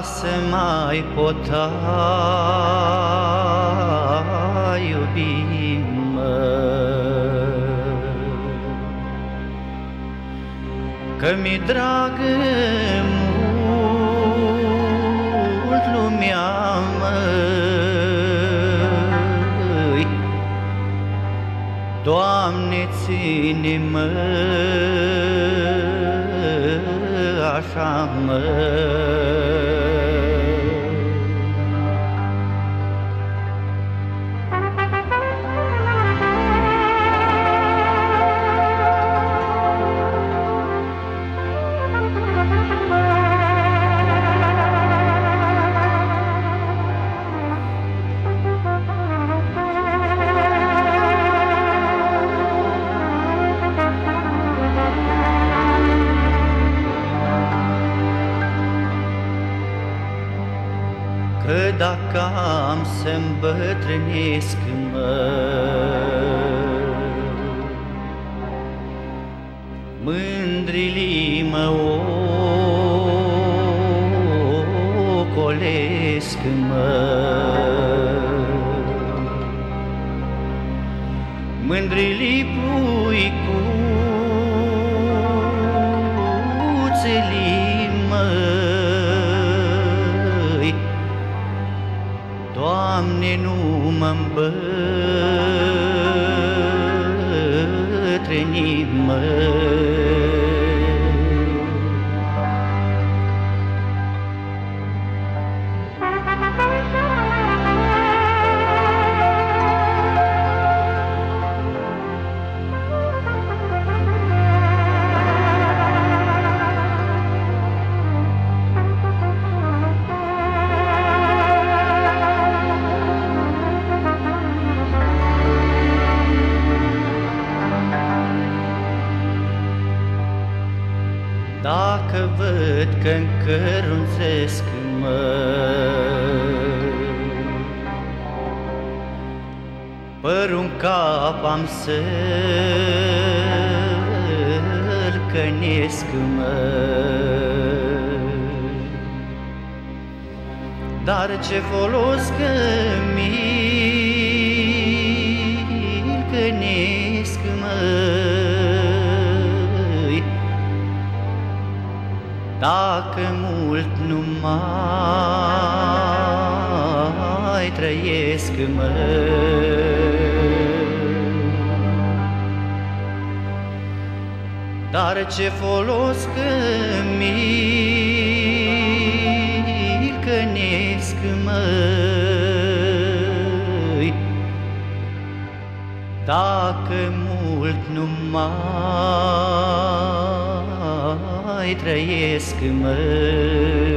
să mai pot iubi-mă, că mi-e dragă mult lumea, măi. Doamne, ține-mă așa, măi. Că dacă am să-mbătrânesc, mândrilii mă ocolesc, mândrilii puicuțelii, măi. Doamne, nu mă-mbătrâni, măi. Dacă văd că încărunțesc, părul-n cap am să-l cănesc, dar ce folos că mi-l cănesc, măi. Dacă mult nu mai trăiesc, măi. Dar ce folos că mi-l cănesc, măi. Dacă mult nu mai trăiesc, măi.